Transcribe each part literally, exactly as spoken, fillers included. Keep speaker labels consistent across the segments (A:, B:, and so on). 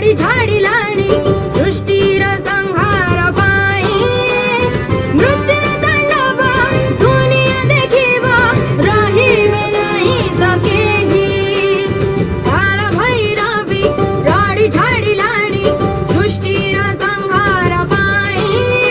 A: रड़ी झाड़िलाणी सृष्टिर संहार पाई मृत्युर तांडव दुनिया देखिबा रहिबे नाही त केही काल भैरवी रड़ी झाड़िलाणी सृष्टिर संहार पाई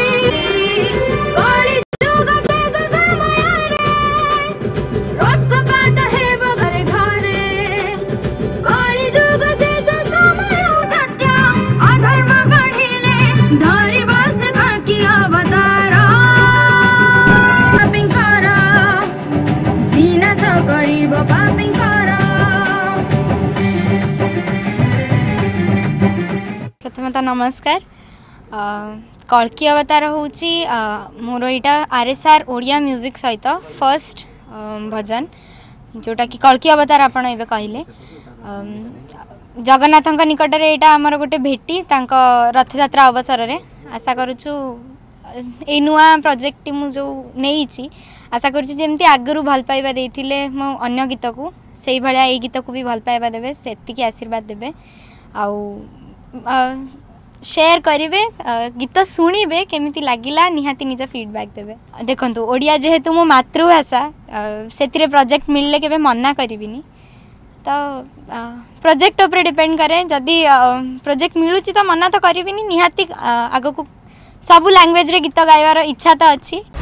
A: कली जुग शेष समय रे रक्तपात हेब घरे घरे कली जुग शेष समय सत्य अधर्म बढ़िले धरि बस कल्कि अवतार पापिंकर विनाश करिब पापिंकर।
B: प्रथमतः नमस्कार। कल्कि अवतार हूँ मोर यहाँ R S R Odia music सहित फर्स्ट भजन जोटा कि कल्कि अवतार आपण एबे कहले जगन्नाथ निकट में यहाँ आमर गोटे भेटी रथ यात्रा अवसर में आशा करुचु ए नुआ प्रोजेक्ट मु जो नहीं आशा करुचु जमती आगु भल पाइबा देइथिले मो अन्य गीत को से भाया ये गीत को भी भल पाइबा देबे सेतिकी आशीर्वाद देबे आउ शेयर करेंगे गीत शुणवे केमिति लागिला निहाती निज फीडबैक देवे। देखंतु ओडिया जेहेतु मो मातृभाषा से प्रोजेक्ट मिलले केबे मना करिविनी तो प्रोजेक्ट उपर डिपेंड करे जदि प्रोजेक्ट मिलुची तो मना तो करिविनी निहाती आगो को सब लैंग्वेज रे गीत गाइबार इच्छा तो अच्छी